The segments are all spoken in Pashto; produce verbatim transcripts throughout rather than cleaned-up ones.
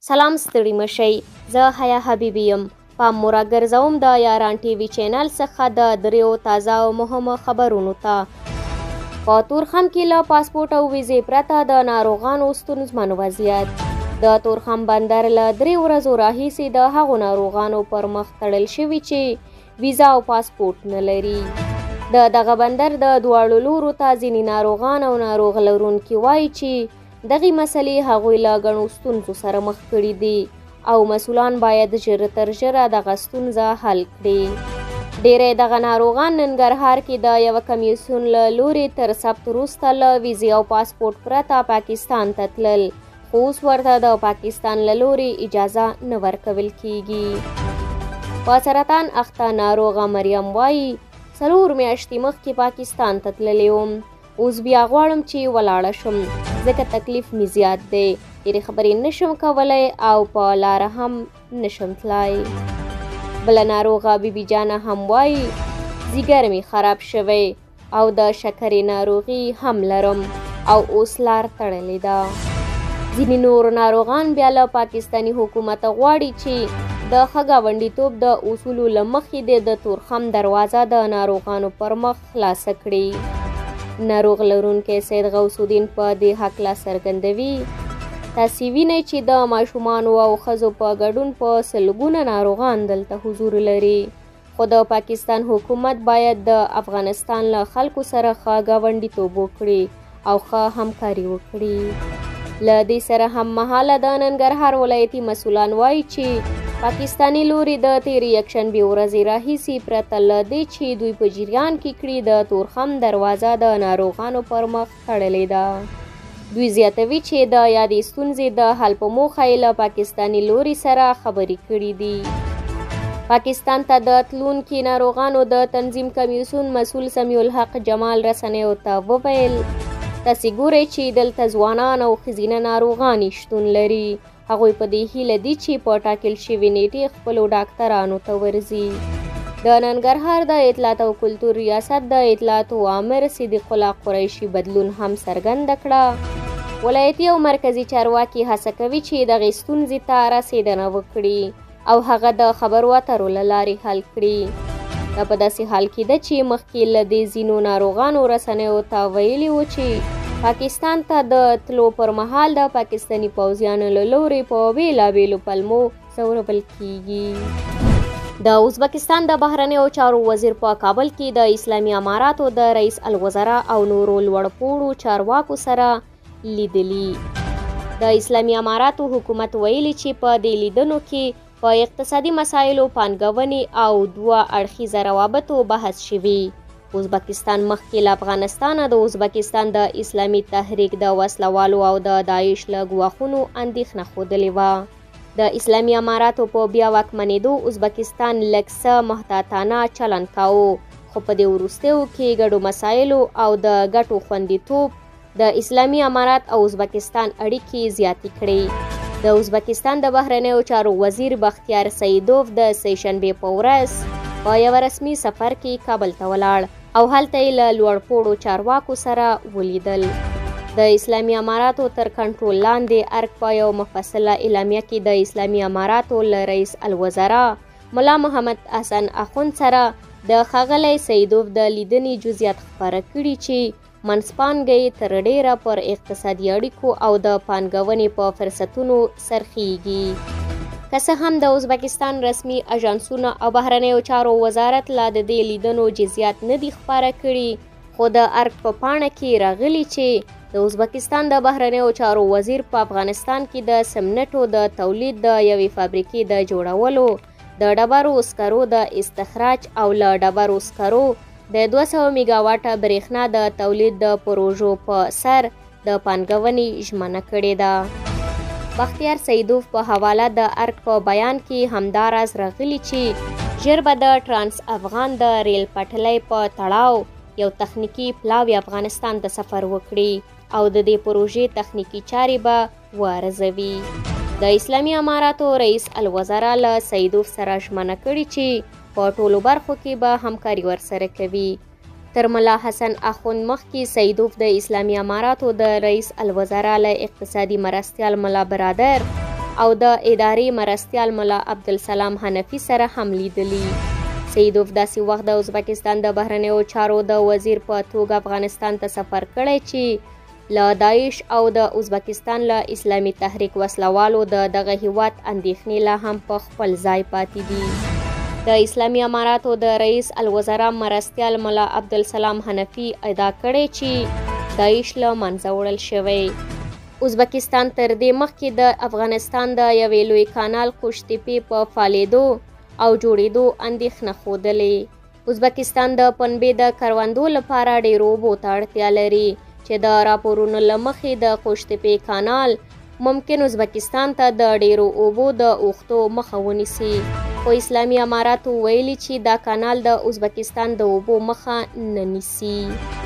سلام ستړي مشئ، زه حیا حبیبي یم. پام مو راګرځوم د یاران ټي وي چینل څخه د دریو تازه او مهمو خبرونو ته. په تورخم کې له پاسپورټ او ویزې پرته د ناروغانو ستونزمن وضعیت. د تورخم بندر له درې ورځو راهیسې د هغو ناروغانو پر مخ تړل شوي چې ویزا او پاسپورټ نه لري. د دغه بندر د دواړو لورو ته ځینې ناروغان او ناروغ لرونکي وایي چې دغې مسلې هغوی له ګڼو ستونزو سره مخ کړي دي او مسؤلان باید ژر تر ژره دغه ستونزه حل کړي. ډیری دغه ناروغان ننګرهار کې د یوه کمیسیون له لورې تر ثبت وروسته له ویزې او پاسپورټ پرته پاکستان ته تلل، خو اوس ورته د پاکستان له لورې اجازه نه ورکول کیږي. په سرطان اخته ناروغه مریم وایي څلور میاشتې مخکې پاکستان ته تللی وم، اوس بیا غواړم چې ولاړه شم ځکه تکلیف مې زیات دی، ډېرې خبرې نشم کولی او په لاره هم نشم تلای. بله ناروغه بیبي جانه هم وایي ځیګر مې خراب شوی او د شکرې ناروغي هم لرم او اوس لار تړلې ده. ځینې نور ناروغان بیا له پاکستاني حکومت غواړي چې د ښه ګاونډیتوب د اصولو له مخې د تورخم دروازه د ناروغانو پر مخ خلاصه کړي. ناروغ لرونکی سید غوث الدین په دې هکله څرګندوي تاسې وینئ چې د ماشومانو او ښځو په ګډون په سلګونه ناروغان دلته حضور لري، خو د پاکستان حکومت باید د افغانستان له خلکو سره ښه ګاونډیتوب وکړي او ښه همکاري وکړي. له دې سره هم مهاله د ننګرهار ولایتي مسؤلان وایي چې پاکستاني لوري د تیرې یکشنبې ورځې راهیسې پرته له دې چې دوی په جریان کې کړي د تورخم دروازه د ناروغانو پر مخ تړلې ده. دوی زیاتوي چې د یادې ستونزې د حل په موخه یې له پاکستاني لوري سره خبرې کړي دي. پاکستان ته د تلونکي ناروغانو د تنظیم کمیسیون مسؤل سمیع الحق جمال رسنیو ته وویل تاسې ګورئ چې دلته ځوانان او ښځینه ناروغان شتون لري، هغوی په دې هیله دي چې په ټاکل شوې نیټې خپلو ډاکټرانو ته ورځي. د ننګرهار د اطلاعات او کلتور ریاست د اطلاعاتو آمر صدیق الله قریشي بدلون هم څرګنده کړه. ولایتي او مرکزي چارواکي هڅه کوي چې دغې ستونزې ته رسېدنه وکړي او هغه د خبرو اترو له لارې حل کړي. دا په داسې حال کې ده چې مخکې له دې ځینو ناروغانو رسنیو ته ویلي و چې پاکستان ته د تلو پر مهال د پاکستاني پوځیانو له لورې په بېلابېلو پلمو ځورول کیږي. د ازبکستان د بهرنیو چارو وزیر په کابل کې د اسلامي اماراتو د رئیس الوزرا او نورو لوړپوړو چارواکو سره لیدلي. د اسلامي اماراتو حکومت ویلي چې په دې لیدنو کې په اقتصادي مسایلو، پانګونې او دوه اړخیزه روابطو بحث شوي. ازبکستان مخکې له افغانستانه د ازبکستان د اسلامي تحریک د وسلوالو او د داعش له ګواښونو اندېښنه ښودلې وه. د اسلامي اماراتو په بیا واکمنېدو ازبکستان لږ څه محتاطانه چلند کاوه، خو په دې وروستیو کې ګډو مسایلو او د ګټو خوندیتوب د اسلامي امارات او ازبکستان اړیکې زیاتې کړې. د ازبکستان د بهرنیو چارو وزیر بختیار سیدوف د سهشنبې په ورځ په یوه رسمي سفر کې کابل ته ولاړ او هلته یې له لوړپوړو چارواکو سره ولیدل. د اسلامي اماراتو تر کنټرول لاندې ارګ په یو مفصله اعلامیه کې د اسلامي اماراتو له رئیس الوزرا ملا محمد حسن اخوند سره د ښاغلي سیدوف د لیدنې جزئیات خپاره کړي چې منځپانګې تر ډیره پر اقتصادي اړیکو او د پانګونې په فرصتونو سرخیږي. که څه هم د ازبکستان رسمي اژانسونه او بهرنیو چارو وزارت لا د دې لیدنو جزئیات نه دي خپاره کړي، خو د ارګ په پاڼه کې راغلي چې د ازبکستان د بهرنیو چارو وزیر په افغانستان کې د سمنټو د تولید د یوې فابریکې د جوړولو، د ډبرو سکرو د استخراج او له ډبرو سکرو د دوه سوه میګاواټه برېښنا د تولید د پروژو په سر د پانګونې ژمنه کړې ده. بختیار سیدوف په حواله د ارګ په بیان کې همدا راز راغلی چې ژر به د ټرانس افغان د ریل پټلۍ په تړاو یو تخنیکي پلاوی افغانستان ته سفر وکړي او د دې پروژې تخنیکي چارې به وارزوي. د اسلامي اماراتو رئیس الوزرا له سیدوف سره ژمنه کړې چې په ټولو برخو کې به همکاري ورسره کوي. تر ملا حسن اخوند مخکې سیدوف د اسلامي اماراتو د رئیس الوزرا له اقتصادي مرستیال ملا برادر او د ادارې مرستیال ملا عبدالسلام حنفي سره هم لیدلي. سیدوف داسې وخت د ازبکستان د بهرنیو چارو د وزیر په توګه افغانستان ته سفر کړی چې له داعش او د ازبکستان له اسلامي تحریک وسلوالو د دغه هیواد اندېښنې لا هم په خپل ځای پاتې دي. د اسلامي اماراتو د رئیس الوزرا مرستیال ملا عبدالسلام حنفي ادعا کړې چې داعش له منځه وړل شوی. ازبکستان تر دې مخکې د افغانستان د یوې لوی کانال قوشتېپې په فعالېدو او جوړېدو اندېښنه ښودلې. ازبکستان د پنبې د کروندو لپاره ډېرو اوبو ته اړتیا لري چې د راپورونو له مخې د قوشتېپې کانال ممکن ازبکستان ته د ډېرو اوبو د اوښتو مخه ونیسي، خو اسلامي اماراتو ویلي چې دا کانال د ازبکستان د اوبو مخه نه نیسي.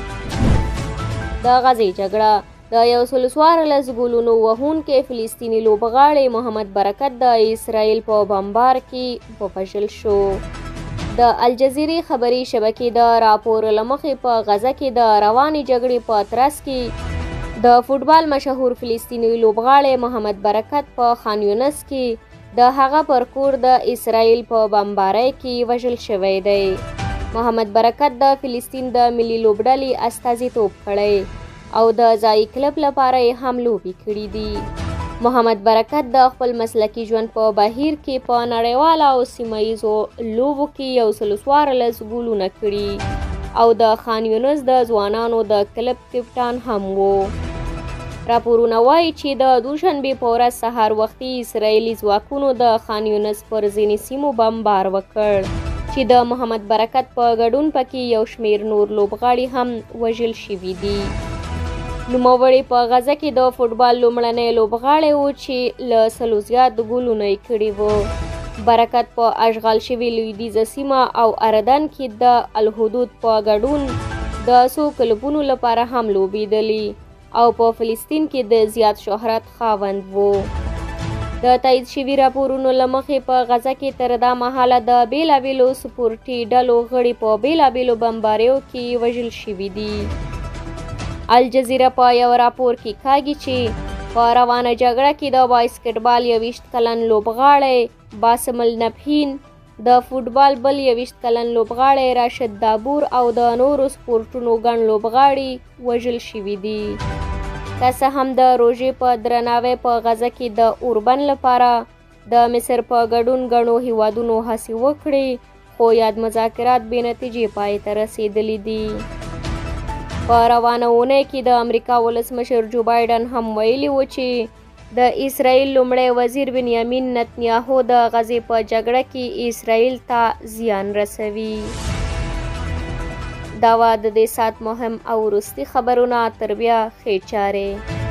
د غزې جګړه د یو سل څوارلس ګولونو وهونکی فلسطیني لوبغاړی محمد برکت د اسرائیل په بمبار کې ووژل شو. د الجزیرې خبري شبکې د راپور له مخې په غزه کې د روانې جګړې په ترڅ کې د فوټبال مشهور فلسطیني لوبغاړی محمد برکت په خان یونس کې د هغه پر کور د اسرائیل په بمبارۍ کې وژل شوی دی. محمد برکت د فلسطین د ملي لوبډلې استازیتوب کړی او د ځایي کلب لپاره یې هم لوبې کړي دي. محمد برکت د خپل مسلکي ژوند په بهیر کې په نړیواله او سیمه ییزو لوبو کې یو سل څوارلس ګولونه کړي او د خان یونس د ځوانانو د کلب کپټان هم و. راپورونه وایي چې د دوشنبې په ورځ سهار وختي اسرائیلي ځواکونو د خان یونس پر ځینې سیمو بمبار وکړ چې د محمد برکت په ګډون پکې یو شمېر نور لوبغاړي هم وژل شوي دي. نوموړی په غزه کې د فوټبال لومړنی لوبغاړی و چې له سلو زیات ګولونه یې کړي وو. برکت په اشغال شوي لویدیځه سیمه او اردن کې د الحدود په ګډون د څو کلبونو لپاره هم لوبېدلی او په فلسطین کې د زیات شهرت خاوند و. د تایید شوي راپورونو له مخې په غزه کې تر دا مهاله د بېلابېلو سپورټي ډلو غړي په بېلابېلو بمباریو کې وژل شوي دي. الجزیره په یو راپور کې کاږي چې په روانه جګړه کې د باسکټبال یویشت کلن لوبغاړی باسم النبهین، د فوټبال بل یویشت کلن لوبغاړی راشد دابور او د نورو سپورټونو ګڼ لوبغاړي وژل شوي دي. که څه هم د روژې په درناوي په غزه کې د اوربند لپاره د مصر په ګډون ګڼو هیوادونو هڅې وکړې، خو یاد مذاکرات بې نتیجې پای ته رسېدلي دي. په روانه اونۍ کې د امریکا ولسمشر جو بایډن هم ویلي و چې د اسرائیل لومړی وزیر بنیامین نتنیاهو د غزې په جګړه کې اسرائیل ته زیان رسوي. دا وه د دې ساعت مهم او وروستي خبرونه. تر بیا ښې چارې.